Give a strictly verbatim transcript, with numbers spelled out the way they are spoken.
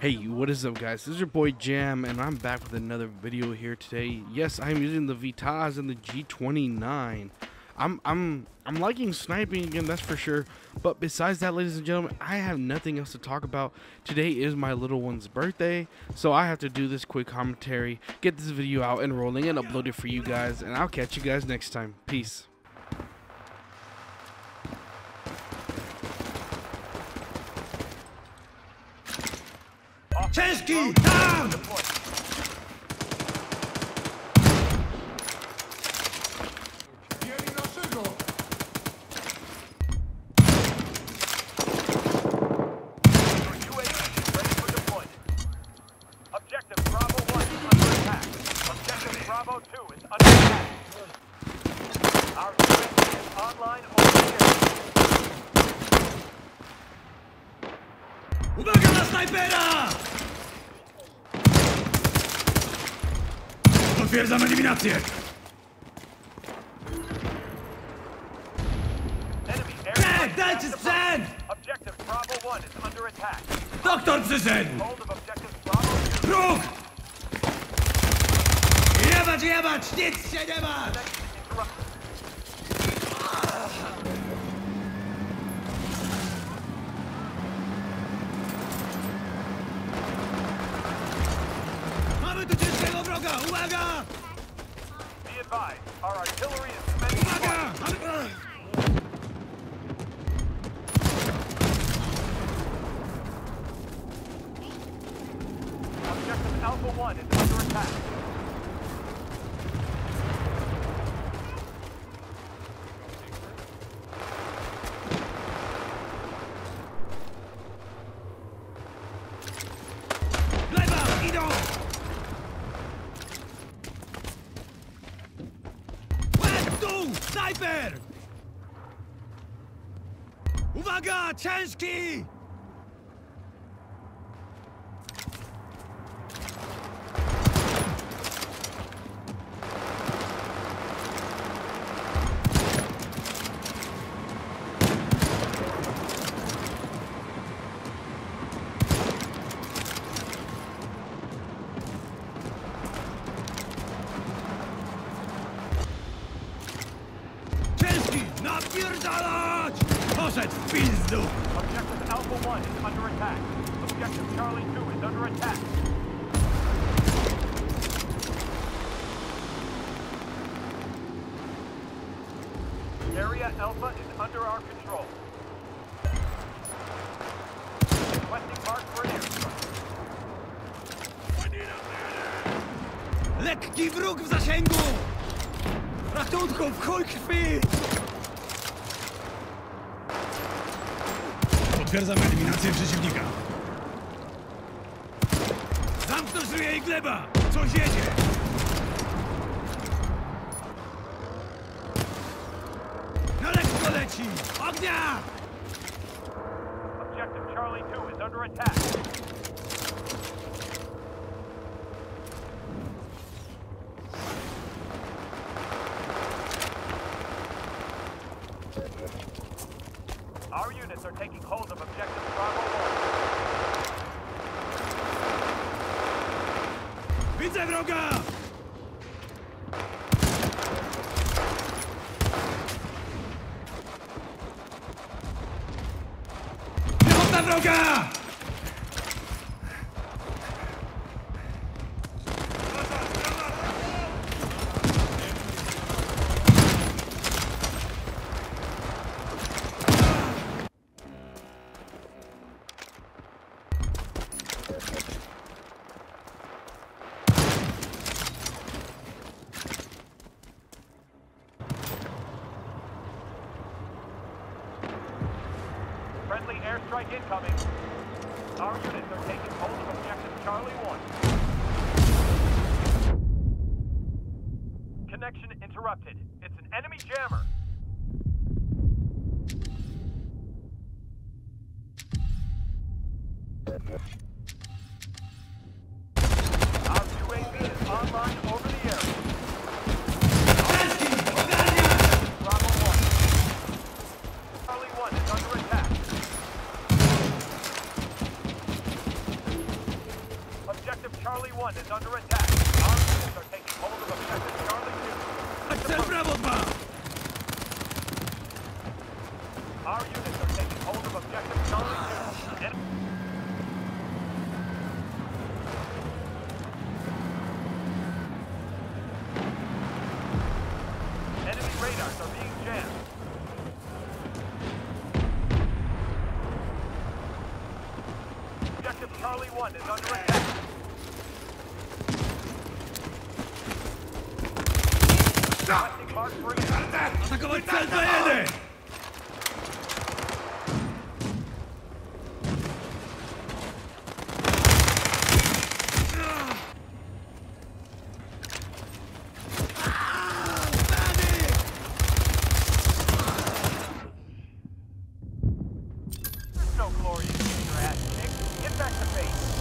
Hey, what is up, guys? This is your boy Jam, and I'm back with another video here today. Yes, I'm using the Vitaz and the G twenty-nine. I'm I'm I'm liking sniping again, that's for sure. But besides that, ladies and gentlemen, I have nothing else to talk about. Today is my little one's birthday, so I have to do this quick commentary, get this video out and rolling, and upload it for you guys. And I'll catch you guys next time. Peace. Ciężki! Tam! Mieli naszego! U A V is ready for deployment. Objective Bravo one is under attack. Objective Bravo two is under attack. Our U A V is online over the air. Uwaga na snajpera! Potwierdzam eliminację! Enemy Cześć, air dajcie sprzęt! Objective Bravo one is under attack. Doktor przyszedł! Hold of Objective Bravo two. Ruch! Jebać, jebać! Nic się nie ma! Interrupted. Mamy tu ciężkiego wroga! Uwaga! Be advised, our artillery is commencing Uwaga! fire. Mamy... Objective Alpha one is under attack. Lewa! Idą! Łeb, dół! Snajper! Uwaga! Ciężki! Ciężki! Napierdalać! Poszedł w pizdu! Objective Alpha one is under attack. Objective Charlie two is under attack. Area Alpha is under our control. Requesting mark for an airstrike. Lekki wróg w zasięgu! Ratunku w chuj krwi! Potwierdzam eliminację przeciwnika. Zamknąć ryje i gleba! Coś jedzie! Na lekko leci! Ognia! Objective Charlie two is under attack. Our units are taking hold of Objective Bravo one. Widzę wroga! Piechota wroga! Friendly airstrike incoming. Our units are taking hold of Objective Charlie one. Connection interrupted. It's an enemy jammer. Our U A V is online over the area. Bravo one. Charlie one is under attack. one is under attack. Our units are taking hold of objective Charlie two. Cel Bravo two! Our units are taking hold of objective Charlie two. En- Enemy radars are being jammed. Objective Charlie one is under attack. Requesting Mark three. Atakować cel dwa jeden! No glory in your ass, Nick. Get back to base.